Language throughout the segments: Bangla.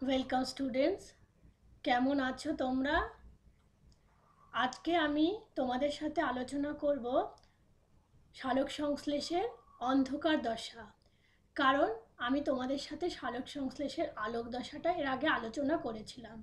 ওয়েলকাম স্টুডেন্টস, কেমন আছো তোমরা? আজকে আমি তোমাদের সাথে আলোচনা করব সালোক সংশ্লেষের অন্ধকার দশা। কারণ আমি তোমাদের সাথে সালোক সংশ্লেষের আলোক দশাটা এর আগে আলোচনা করেছিলাম।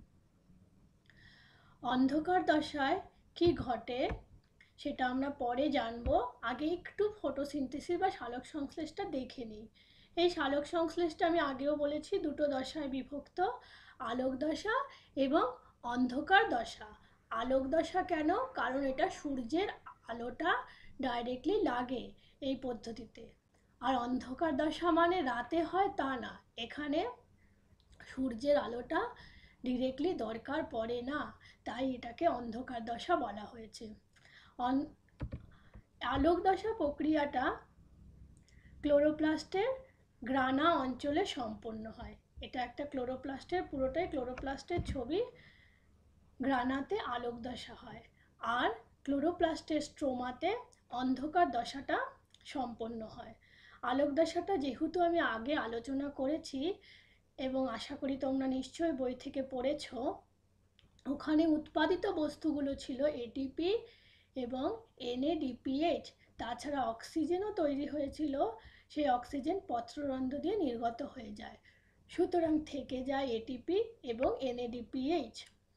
অন্ধকার দশায় কি ঘটে সেটা আমরা পরে জানবো। আগে একটু ফটোসিনথেসিস বা সালোক সংশ্লেষটা দেখে নিই। এই সালোক সংশ্লেষটা আমি আগেও বলেছি দুটো দশায় বিভক্ত, আলোক দশা এবং অন্ধকার দশা। আলোক দশা কেন? কারণ এটা সূর্যের আলোটা ডাইরেক্টলি লাগে এই পদ্ধতিতে। আর অন্ধকার দশা মানে রাতে হয় তা না, এখানে সূর্যের আলোটা ডিরেক্টলি দরকার পড়ে না, তাই এটাকে অন্ধকার দশা বলা হয়েছে। আলোক দশা প্রক্রিয়াটা ক্লোরোপ্লাস্টের গ্রানা অঞ্চলে সম্পন্ন হয়। এটা একটা ক্লোরোপ্লাস্টের, পুরোটাই ক্লোরোপ্লাস্টের ছবি। গ্রানাতে আলোক দশা হয় আর ক্লোরোপ্লাস্টের স্ট্রোমাতে অন্ধকার দশাটা সম্পন্ন হয়। আলোক দশাটা যেহেতু আমি আগে আলোচনা করেছি এবং আশা করি তোমরা নিশ্চয়ই বই থেকে পড়েছো, ওখানে উৎপাদিত বস্তুগুলো ছিল এটিপি এবং এনএডিপিএইচ। তাছাড়া অক্সিজেনও তৈরি হয়েছিল, সেই অক্সিজেন পত্ররন্ধ্র দিয়ে নির্গত হয়ে যায়, সুতরাং থেকে যায় এটিপি এবং এনএডিপিএইচ।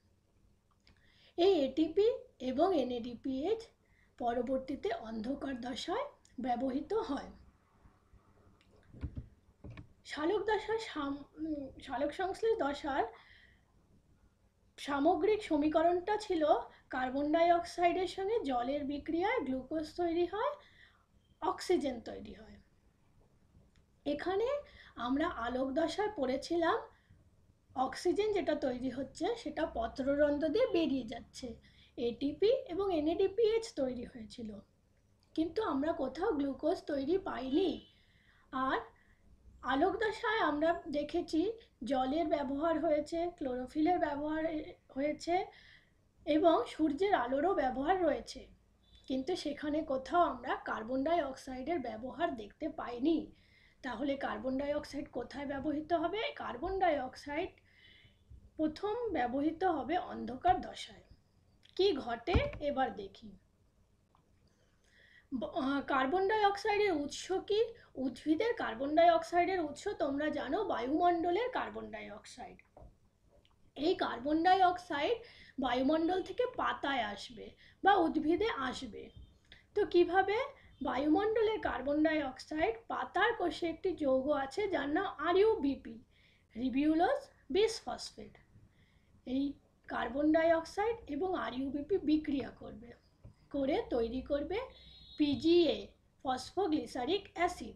এই এটিপি এবং এনএডিপিএইচ পরবর্তীতে অন্ধকার দশায় ব্যবহৃত হয়। সালোক সংশ্লেষ দশার সামগ্রিক সমীকরণটা ছিল কার্বন ডাই অক্সাইডের সঙ্গে জলের বিক্রিয়ায় গ্লুকোজ তৈরি হয়, অক্সিজেন তৈরি হয়। এখানে আমরা আলোক দশায় পড়েছিলাম অক্সিজেন যেটা তৈরি হচ্ছে সেটা পত্ররন্ধ্র দিয়ে বেরিয়ে যাচ্ছে, এটিপি এবং এনএডিপিএইচ তৈরি হয়েছিল, কিন্তু আমরা কোথাও গ্লুকোজ তৈরি পাইনি। আর আলোক দশায় আমরা দেখেছি জলের ব্যবহার হয়েছে, ক্লোরোফিলের ব্যবহার হয়েছে এবং সূর্যের আলোরও ব্যবহার রয়েছে, কিন্তু সেখানে কোথাও আমরা কার্বন ডাই অক্সাইডের ব্যবহার দেখতে পাইনি। তাহলে কার্বন ডাই অক্সাইড কোথায় ব্যবহৃত হবে? কার্বন ডাই অক্সাইড প্রথম ব্যবহৃত হবে অন্ধকার দশায়। কি ঘটে এবার দেখি। কার্বন ডাই অক্সাইডের উৎস কি? উদ্ভিদের কার্বন ডাই অক্সাইডের উৎস তোমরা জানো বায়ুমণ্ডলের কার্বন ডাই অক্সাইড। এই কার্বন ডাই অক্সাইড বায়ুমণ্ডল থেকে পাতায় আসবে বা উদ্ভিদে আসবে। তো কিভাবে? বায়ুমণ্ডলের কার্বন ডাই অক্সাইড, পাতার কোষে একটি যৌগ আছে যার নাম আরইউবিপি, রিবিউলোজ বিসফসফেট। এই কার্বন ডাই অক্সাইড এবং আরইউবিপি বিক্রিয়া করবে, করে তৈরি করবে পিজিএ, ফসফোগ্লিসারিক অ্যাসিড।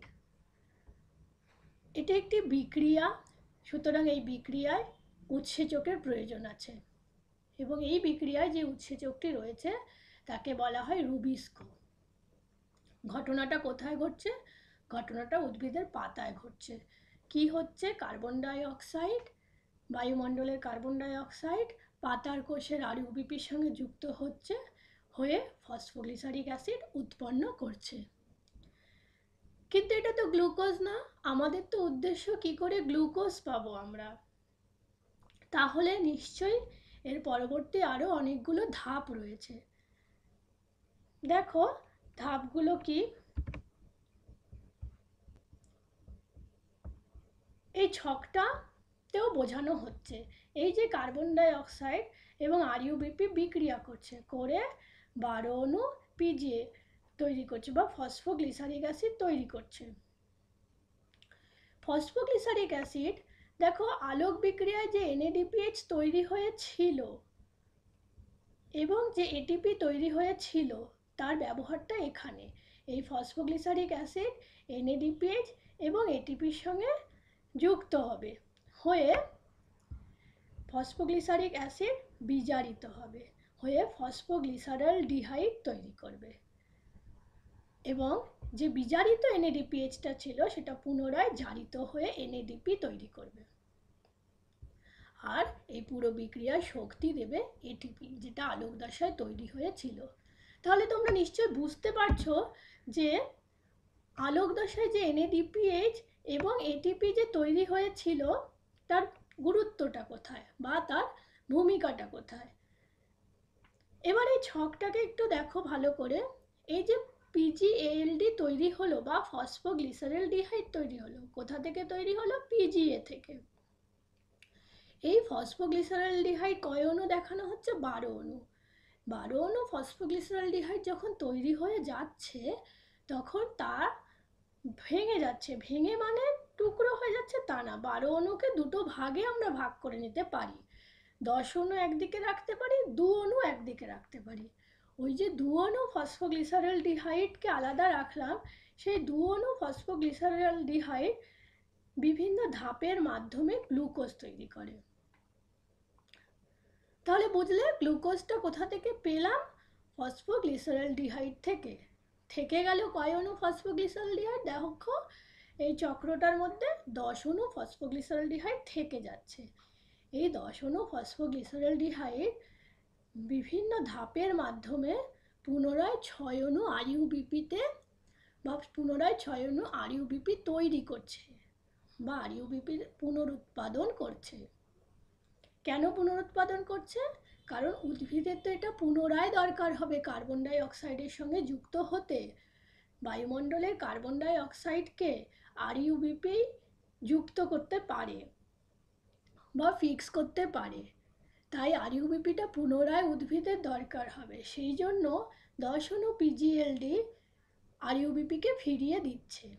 এটা একটি বিক্রিয়া, সুতরাং এই বিক্রিয়ায় উৎসেচকের প্রয়োজন আছে এবং এই বিক্রিয়ায় যে উৎসেচকটি রয়েছে তাকে বলা হয় রুবিস্কো। ঘটনাটা কোথায় ঘটছে? ঘটনাটা উদ্ভিদের পাতায় ঘটছে। কি হচ্ছে? কার্বন ডাই অক্সাইড, বায়ুমণ্ডলের কার্বন ডাই অক্সাইড পাতার কোষের আরইউবিপির সঙ্গে যুক্ত হচ্ছে, হয়ে ফসফোগ্লিসারিক অ্যাসিড উৎপন্ন করছে। কিন্তু এটা তো গ্লুকোজ না, আমাদের তো উদ্দেশ্য কি করে গ্লুকোজ পাবো আমরা। তাহলে নিশ্চয়ই এর পরবর্তী আরও অনেকগুলো ধাপ রয়েছে। দেখো ধাপগুলো কি, এই ছকটাতেও বোঝানো হচ্ছে। এই যে কার্বন ডাই অক্সাইড এবং আরইউবিপি বিক্রিয়া করছে, করে 12 অণু পিজিএ তৈরি করছে বা ফসফোগ্লিসারিক অ্যাসিড তৈরি করছে। ফসফোগ্লিসারিক অ্যাসিড দেখো আলোক বিক্রিয়ায় যে এনএডিপিএইচ তৈরি হয়েছিল এবং যে এটিপি তৈরি হয়েছিল তার ব্যবহারটা এখানে। এই ফসফোগ্লিসারিক অ্যাসিড এনএডিপিএইচ এবং এটিপির সঙ্গে যুক্ত হবে, হয়ে ফসফোগ্লিসারিক অ্যাসিড বিজারিত হবে, হয়ে ফসফোগ্লিসারলডিহাইড তৈরি করবে এবং যে বিজারিত এনএডিপিএইচটা ছিল সেটা পুনরায় জারিত হয়ে এনএডিপি তৈরি করবে। আর এই পুরো বিক্রিয়ায় শক্তি দেবে এটিপি, যেটা আলোক দশায় তৈরি হয়েছিল। তাহলে তোমরা নিশ্চয়ই বুঝতে পারছো যে আলোক দশায় যে এনএডিপিএইচ এবং এটিপি যে তৈরি হয়েছিল তার গুরুত্বটা কোথায় বা তার ভূমিকাটা কোথায়। এবার এই ছকটাকে একটু দেখো ভালো করে। এই যে পিজিএএলডি তৈরি হলো বা ফসফোগ্লিসারেলডিহাইড তৈরি হলো, কোথা থেকে তৈরি হলো? পিজিএ থেকে। এই ফসফোগ্লিসারেলডিহাইড কয় অণু দেখানো হচ্ছে? 12 অণু। 12 অণু ফসফোগ্লিসারেলডিহাইড যখন তৈরি হয়ে যাচ্ছে তখন তা ভেঙে যাচ্ছে। ভেঙে মানে টুকরো হয়ে যাচ্ছে তা না, 12 অণুকে দুটো ভাগে আমরা ভাগ করে নিতে পারি। 10 অণু একদিকে রাখতে পারি, 2 অণু একদিকে রাখতে পারি। ওই যে 2 অণু ফসফোগ্লিসারেলডিহাইডকে আলাদা রাখলাম, সেই 2 অণু ফসফোগ্লিসারেলডিহাইড বিভিন্ন ধাপের মাধ্যমে গ্লুকোজ তৈরি করে। তাহলে বুঝলে গ্লুকোজটা কোথা থেকে পেলাম? ফসফোগ্লিসারেলডিহাইড থেকে। থেকে গেল কয় অণু ফসফোগ্লিসারেলডিহাইড? দেখো এই চক্রটার মধ্যে 10 অণু ফসফোগ্লিসারেলডিহাইড থেকে যাচ্ছে। এই 10 অণু ফসফোগ্লিসারেলডিহাইড বিভিন্ন ধাপের মাধ্যমে পুনরায় 6 অণু আরইউবিপিতে বা পুনরায় 6 অণু আরইউবিপি তৈরি করছে বা আরইউবিপির পুনরুৎপাদন করছে। কেন পুনরুৎপাদন করছে? কারণ উদ্ভিদের তো এটা পুনরায় দরকার হবে কার্বন ডাই অক্সাইডের সঙ্গে যুক্ত হতে। বায়ুমণ্ডলের কার্বন ডাই অক্সাইডকে আরইউবিপি যুক্ত করতে পারে বা ফিক্স করতে পারে, তাই আরইউবিপিটা পুনরায় উদ্ভিদের দরকার হবে। সেই জন্য 10 অণু পিজিএলডি আরইউবিপিকে ফিরিয়ে দিচ্ছে।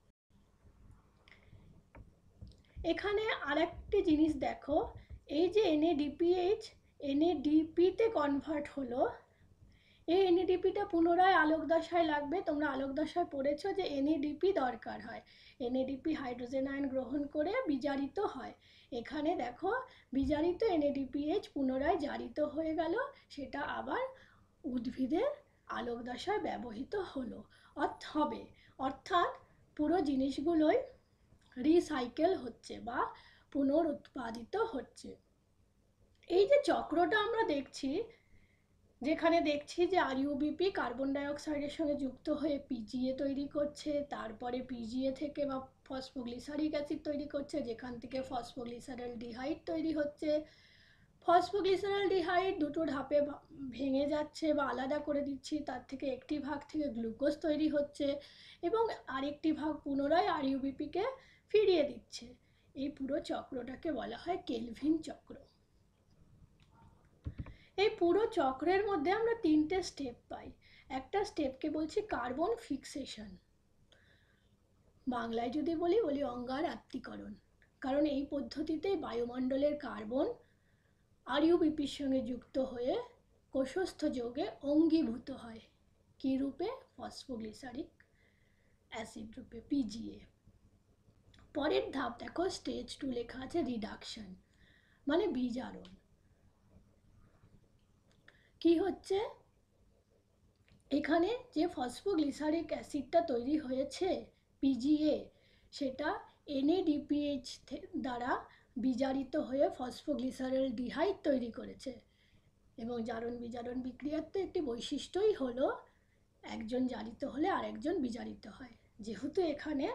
এখানে আরেকটি জিনিস দেখো, এই যে এনএডিপিএইচ এনএডিপিতে কনভার্ট হলো, এই এনএডিপিটা পুনরায় আলোক দশায় লাগবে। তোমরা আলোক দশায় পড়েছো যে এনএডিপি দরকার হয়। এনএডিপি হাইড্রোজেন আয়ন গ্রহণ করে বিজারিত হয়। এখানে দেখো বিজারিত এনএডিপিএইচ পুনরায় জারিত হয়ে গেল, সেটা আবার উদ্ভিদের আলোক দশায় ব্যবহৃত হলো হবে। অর্থাৎ পুরো জিনিসগুলোই রিসাইকেল হচ্ছে বা পুনরুৎপাদিত হচ্ছে। এই যে চক্রটা আমরা দেখছি, যেখানে দেখছি যে আরইউবিপি কার্বন ডাই অক্সাইডের সঙ্গে যুক্ত হয়ে পিজিএ তৈরি করছে, তারপরে পিজিএ থেকে বা ফসফোগ্লিসারিক অ্যাসিড তৈরি করছে, যেখান থেকে ফসফোগ্লিসারেলডিহাইড তৈরি হচ্ছে। ফসফোগ্লিসারেলডিহাইড দুটো ধাপে ভেঙে যাচ্ছে বা আলাদা করে দিচ্ছি, তার থেকে একটি ভাগ থেকে গ্লুকোজ তৈরি হচ্ছে এবং আরেকটি ভাগ পুনরায় আরইউবিপিকে ফিরিয়ে দিচ্ছে। এই পুরো চক্রটাকে বলা হয় কেলভিন চক্র। এই পুরো চক্রের মধ্যে আমরা 3টে স্টেপ পাই। একটা স্টেপকে বলছি কার্বন ফিক্সেশন, বাংলায় যদি বলি অঙ্গার আত্তীকরণ। কারণ এই পদ্ধতিতে বায়ুমণ্ডলের কার্বন আরইউবিপির সঙ্গে যুক্ত হয়ে কোষস্থ যৌগে অঙ্গীভূত হয়। কি রূপে? ফসফোগ্লিসারিক অ্যাসিড রূপে, পিজিএ। পরের ধাপ দেখো স্টেজ 2 লেখা আছে রিডাকশন, মানে বিজারণ। কি হচ্ছে? এখানে যে ফসফোগ্লিসারিক অ্যাসিডটা তৈরি হয়েছে পিজিএ, সেটা এনএডিপিএইচ দ্বারা বিজারিত হয়ে ফসফোগ্লিসারেলডিহাইড তৈরি করেছে। এবং জারণ বিজারণ বিক্রিয়ার তো একটি বৈশিষ্ট্যই হলো একজন জারিত হলে আরেকজন বিজারিত হয়। যেহেতু এখানে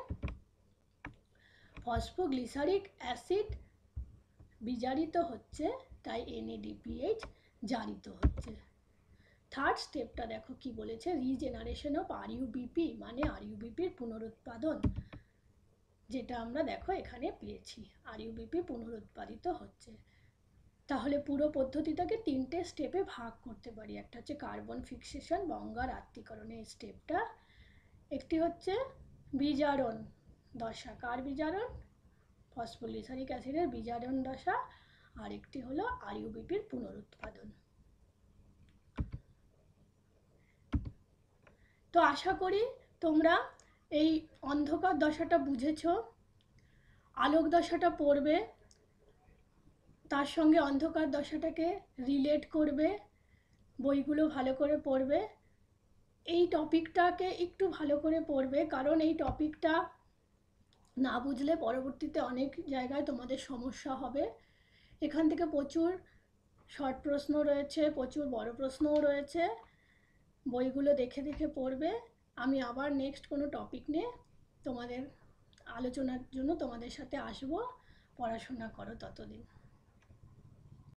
ফসফোগ্লিসারিক অ্যাসিড বিজারিত হচ্ছে, তাই এনএডিপিএইচ জারিত হচ্ছে। থার্ড স্টেপটা দেখো কি বলেছে, রিজেনারেশন অফ আরইউবিপি, মানে আরইউবিপির পুনরুৎপাদন, যেটা আমরা দেখো এখানে পেয়েছি, আরইউবিপি পুনরুৎপাদিত হচ্ছে। তাহলে পুরো পদ্ধতিটাকে 3টে স্টেপে ভাগ করতে পারি। একটা হচ্ছে কার্বন ফিক্সেশন বা অঙ্গার আত্তীকরণের স্টেপটা, একটি হচ্ছে বিজারণ দশা, কার বিজারণ? ফসফোগ্লিসারিক অ্যাসিডের বিজারণ দশা, আর একটি হলো আরইউবিপির পুনরুৎপাদন। তো আশা করি তোমরা এই অন্ধকার দশাটা বুঝেছ। আলোক দশাটা পড়বে, তার সঙ্গে অন্ধকার দশাটাকে রিলেট করবে, বইগুলো ভালো করে পড়বে। এই টপিকটাকে একটু ভালো করে পড়বে, কারণ এই টপিকটা না বুঝলে পরবর্তীতে অনেক জায়গায় তোমাদের সমস্যা হবে। এখান থেকে প্রচুর শর্ট প্রশ্ন রয়েছে, প্রচুর বড় প্রশ্নও রয়েছে। বইগুলো দেখে দেখে পড়বে। আমি আবার নেক্সট কোনো টপিক নিয়ে তোমাদের আলোচনার জন্য তোমাদের সাথে আসবো। পড়াশোনা করো ততদিন।